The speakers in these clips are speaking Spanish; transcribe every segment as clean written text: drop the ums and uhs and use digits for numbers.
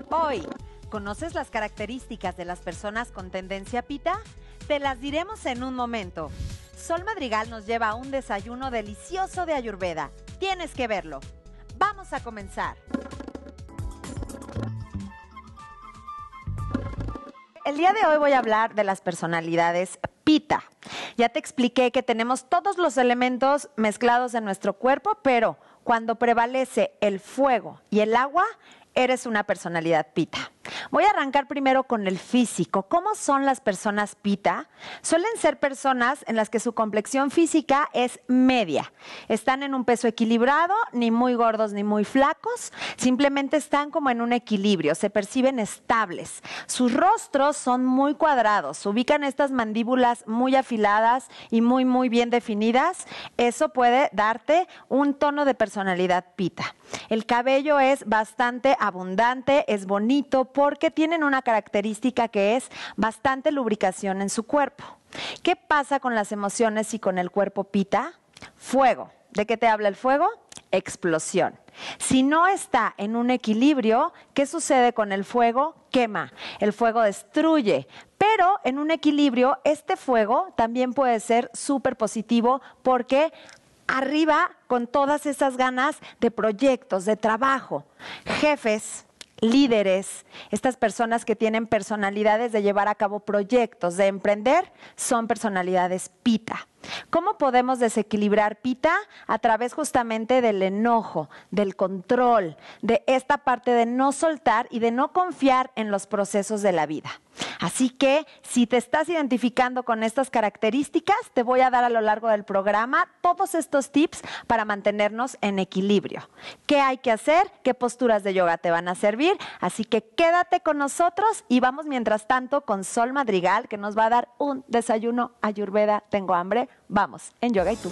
Hoy, ¿conoces las características de las personas con tendencia pita? Te las diremos en un momento. Sol Madrigal nos lleva a un desayuno delicioso de Ayurveda. Tienes que verlo. Vamos a comenzar. El día de hoy voy a hablar de las personalidades pita. Ya te expliqué que tenemos todos los elementos mezclados en nuestro cuerpo, pero cuando prevalece el fuego y el agua, eres una personalidad pita. Voy a arrancar primero con el físico. ¿Cómo son las personas pita? Suelen ser personas en las que su complexión física es media. Están en un peso equilibrado, ni muy gordos ni muy flacos. Simplemente están como en un equilibrio, se perciben estables. Sus rostros son muy cuadrados, ubican estas mandíbulas muy afiladas y muy bien definidas. Eso puede darte un tono de personalidad pita. El cabello es bastante abundante, es bonito porque tienen una característica que es bastante lubricación en su cuerpo. ¿Qué pasa con las emociones y con el cuerpo pita? Fuego. ¿De qué te habla el fuego? Explosión. Si no está en un equilibrio, ¿qué sucede con el fuego? Quema. El fuego destruye. Pero en un equilibrio, este fuego también puede ser súper positivo porque arriba con todas esas ganas de proyectos, de trabajo. Jefes, líderes, estas personas que tienen personalidades de llevar a cabo proyectos, de emprender, son personalidades pita. ¿Cómo podemos desequilibrar pita? A través justamente del enojo, del control, de esta parte de no soltar y de no confiar en los procesos de la vida. Así que si te estás identificando con estas características, te voy a dar a lo largo del programa todos estos tips para mantenernos en equilibrio. ¿Qué hay que hacer? ¿Qué posturas de yoga te van a servir? Así que quédate con nosotros y vamos mientras tanto con Sol Madrigal, que nos va a dar un desayuno Ayurveda. Tengo hambre. Vamos, en Yoga y Tú.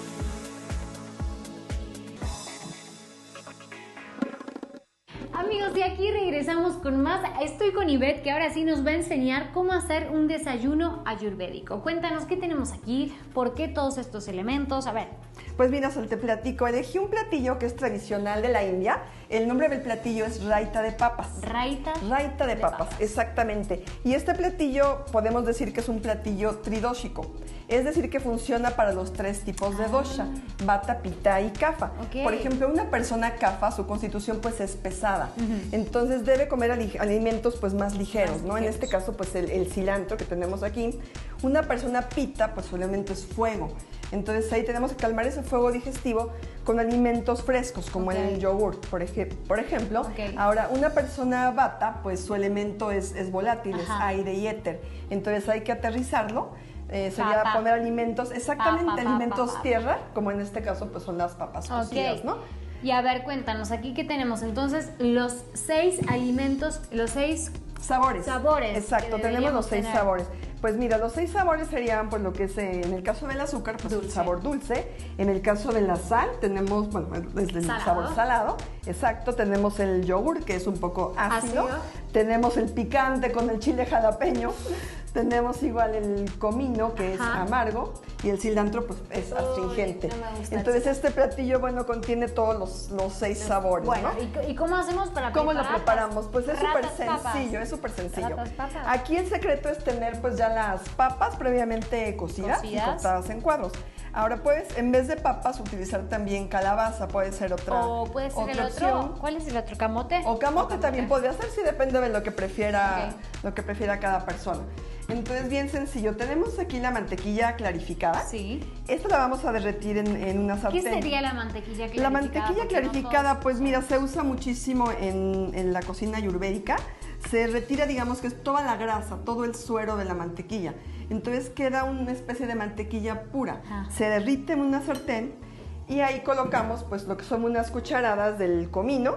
Amigos, y aquí regresamos con más. Estoy con Ivette, que ahora sí nos va a enseñar cómo hacer un desayuno ayurvédico. Cuéntanos qué tenemos aquí, por qué todos estos elementos. A ver. Pues mira, Sol, te platico. Elegí un platillo que es tradicional de la India. El nombre del platillo es raita de papas. Raita de papas, exactamente. Y este platillo podemos decir que es un platillo tridóxico. Es decir, que funciona para los tres tipos de dosha, vata, pitta y kapha. Okay. Por ejemplo, una persona kapha, su constitución pues es pesada. Entonces debe comer alimentos pues más ligeros, ¿no? En este caso pues el cilantro que tenemos aquí. Una persona pitta pues su elemento es fuego. Entonces ahí tenemos que calmar ese fuego digestivo con alimentos frescos como el yogur, por ejemplo. Ahora, una persona vata pues su elemento es volátil, es aire y éter. Entonces hay que aterrizarlo. Sería poner alimentos, exactamente, alimentos tierra, como en este caso pues son las papas cocidas, ¿no? Y a ver, cuéntanos, aquí qué tenemos. Entonces, los 6 alimentos, los 6 sabores. Exacto, tenemos los 6 sabores. Pues mira, los 6 sabores serían pues lo que es, en el caso del azúcar, pues el sabor dulce. En el caso de la sal, tenemos, bueno, desde el sabor salado. Exacto, tenemos el yogur, que es un poco ácido. Tenemos el picante con el chile jalapeño. Tenemos igual el comino, que es amargo, y el cilantro, pues, es astringente. No me gusta. Entonces, este platillo, bueno, contiene todos los 6 sabores, bueno, ¿no? ¿y cómo hacemos para ¿Cómo preparar? lo preparamos? Pues es súper Papas. sencillo, Ratas papas. Aquí el secreto es tener, pues, ya las papas previamente cocidas y cortadas en cuadros. Ahora puedes, en vez de papas, utilizar también calabaza, puede ser otra O puede ser otra el opción. otro. ¿Cuál es el otro? ¿Camote? O camote también podría ser, sí, depende de lo que prefiera, cada persona. Entonces, bien sencillo. Tenemos aquí la mantequilla clarificada. Sí. Esta la vamos a derretir en una sartén. ¿Qué sería la mantequilla clarificada? La mantequilla clarificada, pues mira, se usa muchísimo en la cocina ayurvédica. Se retira, digamos que es toda la grasa, todo el suero de la mantequilla. Entonces queda una especie de mantequilla pura. Se derrite en una sartén y ahí colocamos pues lo que son unas cucharadas del comino.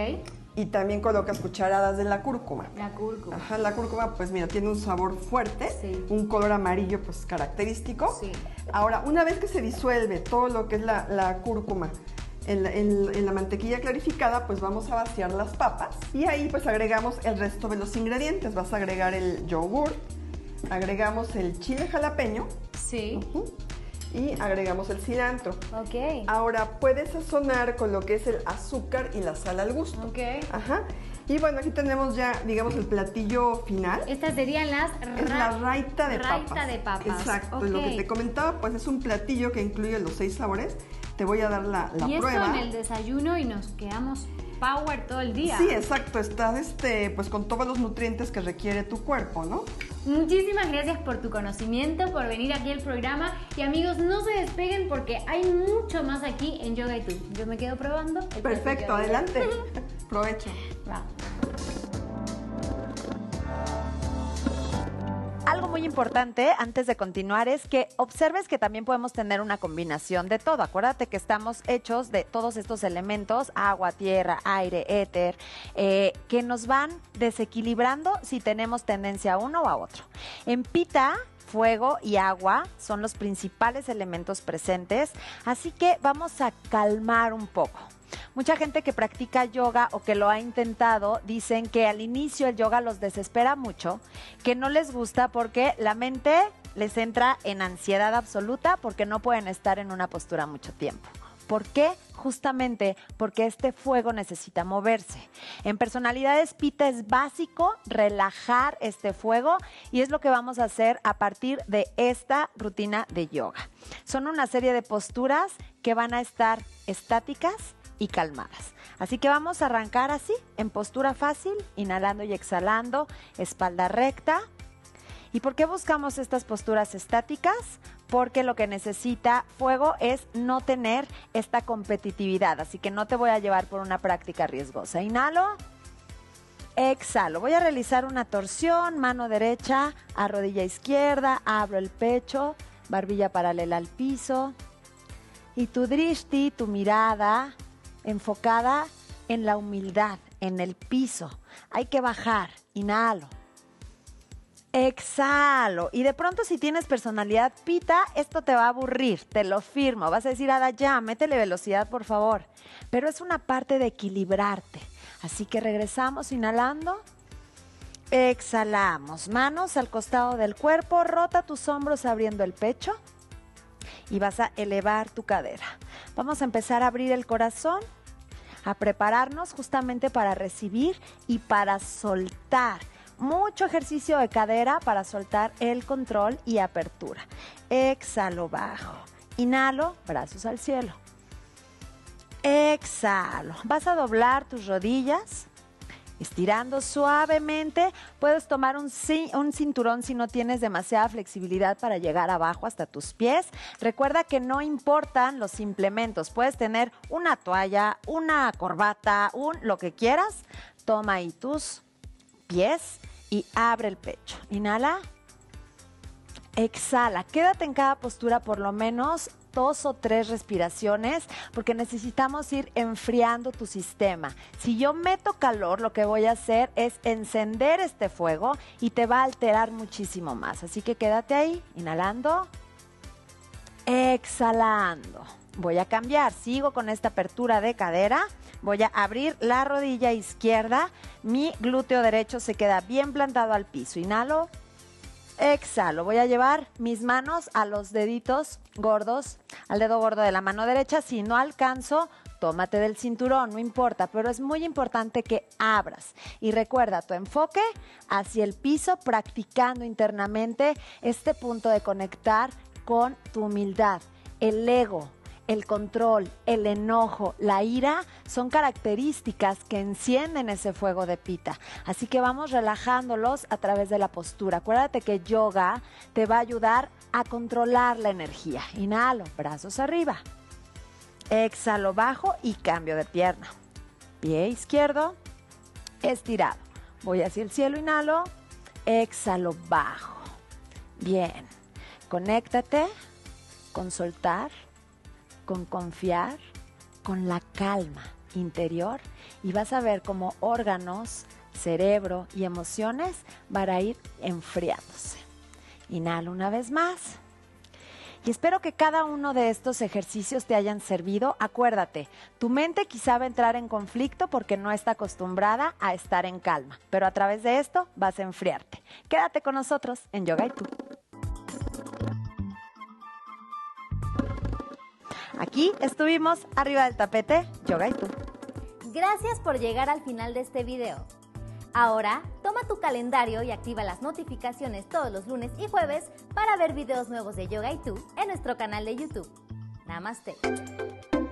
Y también colocas cucharadas de la cúrcuma. La cúrcuma. Ajá, la cúrcuma, pues mira, tiene un sabor fuerte, un color amarillo, pues característico. Ahora, una vez que se disuelve todo lo que es la cúrcuma en la mantequilla clarificada, pues vamos a vaciar las papas. Y ahí pues agregamos el resto de los ingredientes. Vas a agregar el yogur, agregamos el chile jalapeño. Y agregamos el cilantro. Ahora puedes sazonar con lo que es el azúcar y la sal al gusto. Ajá. Y bueno, aquí tenemos ya, digamos, el platillo final. Estas serían las Es la raita de papas. Raita de papas. Exacto. Okay. Lo que te comentaba, pues es un platillo que incluye los 6 sabores. Te voy a dar la y prueba. esto en el desayuno y nos quedamos power todo el día. Sí, exacto. Estás pues con todos los nutrientes que requiere tu cuerpo, ¿no? Muchísimas gracias por tu conocimiento, por venir aquí al programa. Y amigos, no se despeguen porque hay mucho más aquí en Yoga y Tú. Yo me quedo probando. Perfecto, adelante. Provecho. Va. Algo muy importante antes de continuar es que observes que también podemos tener una combinación de todo. Acuérdate que estamos hechos de todos estos elementos, agua, tierra, aire, éter, que nos van desequilibrando si tenemos tendencia a uno o a otro. En Pitta, fuego y agua son los principales elementos presentes, así que vamos a calmar un poco. Mucha gente que practica yoga o que lo ha intentado dicen que al inicio el yoga los desespera mucho, que no les gusta porque la mente les entra en ansiedad absoluta porque no pueden estar en una postura mucho tiempo. ¿Por qué? Justamente porque este fuego necesita moverse. En Personalidades Pitta es básico relajar este fuego y es lo que vamos a hacer a partir de esta rutina de yoga. Son una serie de posturas que van a estar estáticas y calmadas. Así que vamos a arrancar así, en postura fácil, inhalando y exhalando, espalda recta. ¿Y por qué buscamos estas posturas estáticas? Porque lo que necesita fuego es no tener esta competitividad, así que no te voy a llevar por una práctica riesgosa. Inhalo, exhalo. Voy a realizar una torsión, mano derecha a rodilla izquierda, abro el pecho, barbilla paralela al piso. Y tu drishti, tu mirada enfocada en la humildad, en el piso. Hay que bajar. Inhalo. Exhalo. Y de pronto si tienes personalidad Pitta, esto te va a aburrir, te lo firmo. Vas a decir, Ada, ya, métele velocidad, por favor. Pero es una parte de equilibrarte. Así que regresamos inhalando. Exhalamos. Manos al costado del cuerpo. Rota tus hombros abriendo el pecho. Y vas a elevar tu cadera. Vamos a empezar a abrir el corazón, a prepararnos justamente para recibir y para soltar. Mucho ejercicio de cadera para soltar el control y apertura. Exhalo, bajo. Inhalo, brazos al cielo. Exhalo. Vas a doblar tus rodillas. Estirando suavemente, puedes tomar un cinturón si no tienes demasiada flexibilidad para llegar abajo hasta tus pies. Recuerda que no importan los implementos, puedes tener una toalla, una corbata, lo que quieras. Toma ahí tus pies y abre el pecho. Inhala, exhala. Quédate en cada postura por lo menos 2 o 3 respiraciones porque necesitamos ir enfriando tu sistema. Si yo meto calor, lo que voy a hacer es encender este fuego y te va a alterar muchísimo más. Así que quédate ahí, inhalando, exhalando. Voy a cambiar, sigo con esta apertura de cadera. Voy a abrir la rodilla izquierda, mi glúteo derecho se queda bien plantado al piso. Inhalo. Exhalo, voy a llevar mis manos a los deditos gordos, al dedo gordo de la mano derecha. Si no alcanzo, tómate del cinturón, no importa, pero es muy importante que abras. Y recuerda tu enfoque hacia el piso, practicando internamente este punto de conectar con tu humildad, el ego. El control, el enojo, la ira son características que encienden ese fuego de Pitta. Así que vamos relajándolos a través de la postura. Acuérdate que yoga te va a ayudar a controlar la energía. Inhalo, brazos arriba. Exhalo, bajo y cambio de pierna. Pie izquierdo, estirado. Voy hacia el cielo, inhalo. Exhalo, bajo. Bien. Conéctate con soltar, con confiar, con la calma interior y vas a ver cómo órganos, cerebro y emociones van a ir enfriándose. Inhala una vez más. Y espero que cada uno de estos ejercicios te hayan servido. Acuérdate, tu mente quizá va a entrar en conflicto porque no está acostumbrada a estar en calma, pero a través de esto vas a enfriarte. Quédate con nosotros en Yoga y Tú. Aquí estuvimos arriba del tapete, Yoga y Tú. Gracias por llegar al final de este video. Ahora, toma tu calendario y activa las notificaciones todos los lunes y jueves para ver videos nuevos de Yoga y tú en nuestro canal de YouTube. Namaste.